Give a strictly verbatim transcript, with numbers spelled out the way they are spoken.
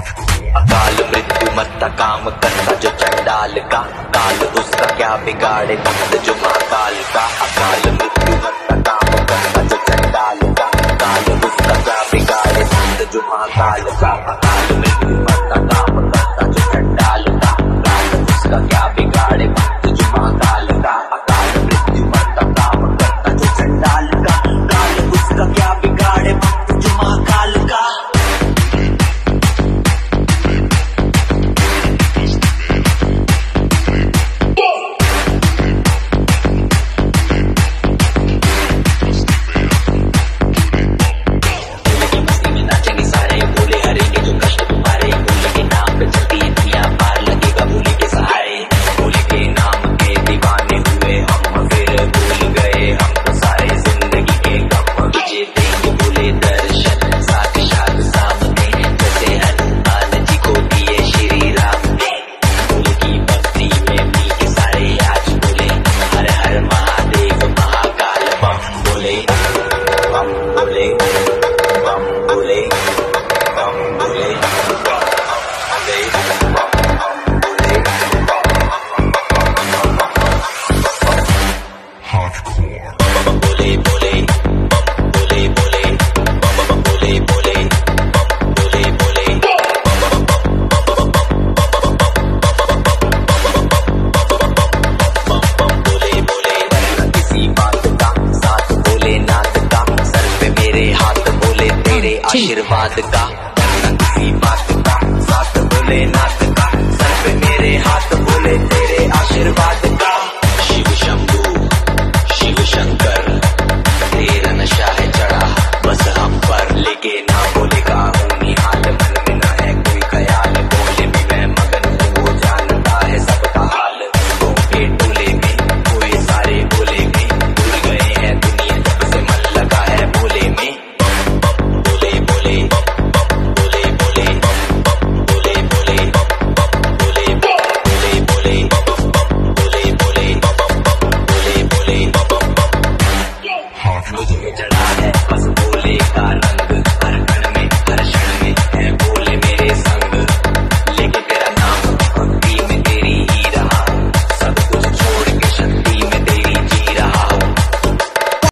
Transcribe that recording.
अकाल मृत्यु मरता काम करता जो चंडाल का, काल उसका क्या बिगाड़े भक्त जो महाकाल का। अकाल मृत्यु मरता काम करता जो चंडाल का, काल उसका क्या बिगाड़े भक्त जो महाकाल का। अकाल मृत्यु मरता काम करता जो चंडाल का, काल उसका क्या बिगाड़े भक्त जो महाकाल का। अकाल मृत्यु मरता काम करता जो चंडाल का, काल उसका क्या बिगाड़े भक्त जो महाकाल का। आशीर्वाद का किसी बात का साथ बोले नाथ का, सर पे मेरे हाथ बोले तेरे आशीर्वाद का। शिव शंभू शिव शंकर तेरा नशा है चढ़ा बस हम पर, लेके ना बोलेगा हूँ निहाल मन में ना है कोई ख्याल, बोले भी मैं मगन हूँ वो जानता है सबका हाल। तो के टोले में कोई सारे बोले में भूल गए हैं दुनिया जब से मन लगा है बोले में। मुझे चढ़ा है बस बोले का रंग।